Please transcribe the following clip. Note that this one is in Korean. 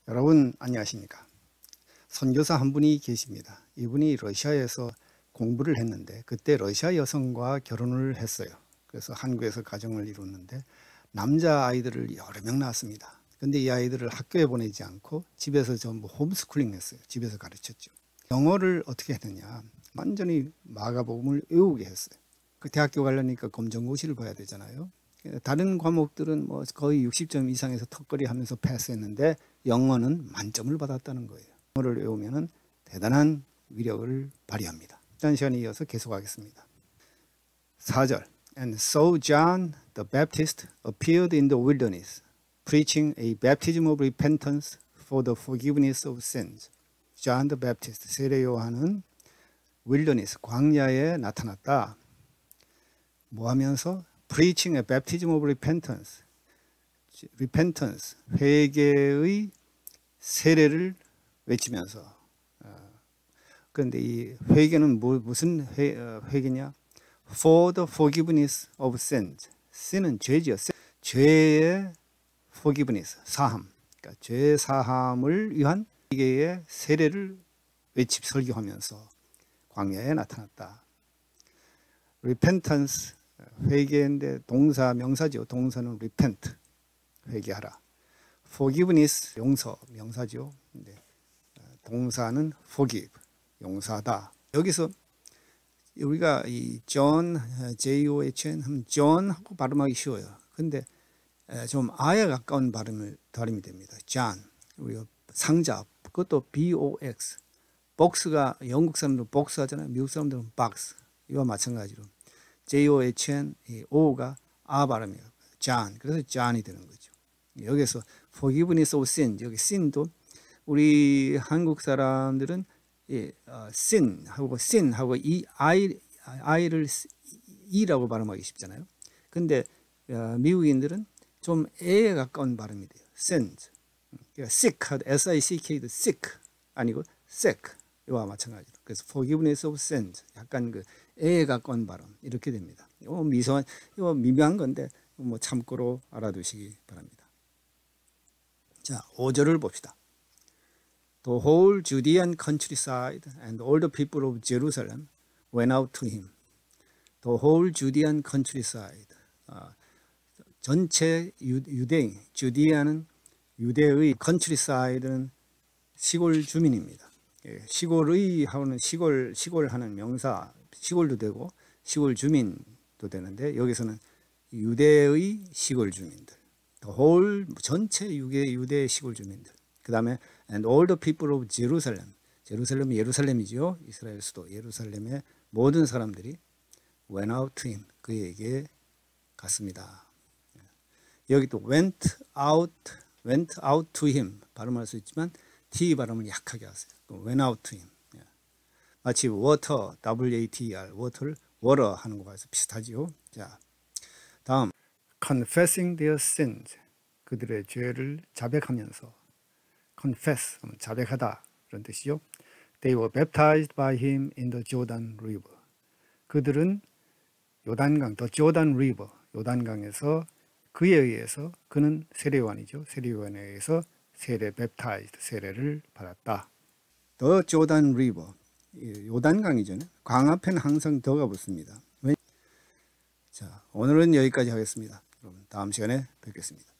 여러분 안녕하십니까? 선교사 한 분이 계십니다. 이분이 러시아에서 공부를 했는데 그때 러시아 여성과 결혼을 했어요. 그래서 한국에서 가정을 이뤘는데 남자 아이들을 여러 명 낳았습니다. 근데 이 아이들을 학교에 보내지 않고 집에서 전부 홈스쿨링 했어요. 집에서 가르쳤죠. 영어를 어떻게 했느냐, 완전히 마가복음을 외우게 했어요. 그 대학교 가려니까 검정고시를 봐야 되잖아요. 다른 과목들은 뭐 거의 60점 이상에서 턱걸이 하면서 패스했는데 영어는 만점을 받았다는 거예요. 영어를 외우면 대단한 위력을 발휘합니다. 지난 시간에 이어서 계속하겠습니다. 4절 And so John the Baptist appeared in the wilderness, preaching a baptism of repentance for the forgiveness of sins. John the Baptist, 세례 요한은 wilderness, 광야에 나타났다. 뭐 하면서? Preaching a baptism of repentance. repentance, 회개의 세례를 외치면서. 그런데 이 회개는 무슨 회개냐? For the forgiveness of sins. sin은 죄지요. 죄의 forgiveness, 사함. 그러니까 죄 사함을 위한 회개의 세례를 설교하면서 광야에 나타났다. repentance, 회개인데 동사 명사죠. 동사는 repent, 회개하라. forgiveness, 용서 명사죠. 동사는 forgive, 용서하다. 여기서 우리가 이 John, J-O-H-N 하면 John하고 발음하기 쉬워요. 근데 좀 아에 가까운 발음이 됩니다. John, 우리가 상자, 그것도 B-O-X. 복스가 영국 사람들은 복스 하잖아요. 미국 사람들은 박스. 이와 마찬가지로 J-O-H-N, 이 O가 아 발음이에요. John. 그래서 John이 되는 거죠. 여기서 forgiveness of sin, 여기 sin도 우리 한국 사람들은 sin하고 이 i를 e라고 발음하기 쉽잖아요. 근데 미국인들은 좀 에에 가까운 발음이 돼요. sins. 그러니까 sick, S-I-C-K도 sick 아니고 sick. 이와 마찬가지로. 그래서 forgiveness of sins, 약간 그 에에 가까운 발음 이렇게 됩니다. 이거 미묘한 건데 뭐 참고로 알아두시기 바랍니다. 자, 5절을 봅시다. The whole Judean countryside and all the people of Jerusalem went out to him. The whole Judean countryside. 전체 유대인, 주디아는 유대의, countryside는 시골 주민입니다. 시골의 하고는 시골 하는 명사, 시골도 되고 시골 주민도 되는데 여기서는 유대의 시골 주민들. The whole, 전체 유대 시골 주민들. 그 다음에 and all the people of Jerusalem. 제루살렘이 예루살렘이죠. 이스라엘 수도 예루살렘의 모든 사람들이 went out to him. 그에게 갔습니다. 여기 또 went out to him 발음할 수 있지만 T 발음을 약하게 하세요. went out to him. 마치 water, W-A-T-E-R, water를 water 하는 것과 비슷하지요. 자, 다음 confessing their sins. 그들의 죄를 자백하면서 confess, 자백하다 그런 뜻이죠. They were baptized by him in the Jordan River. 그들은 요단강, the Jordan River, 요단강에서 그에 의해서, 그는 세례요한이죠. 세례요한에 의해서 baptized, 세례를 받았다. The Jordan River, 요단강이죠. 강 앞에는 항상 더가 붙습니다. 자, 오늘은 여기까지 하겠습니다. 그럼 다음 시간에 뵙겠습니다.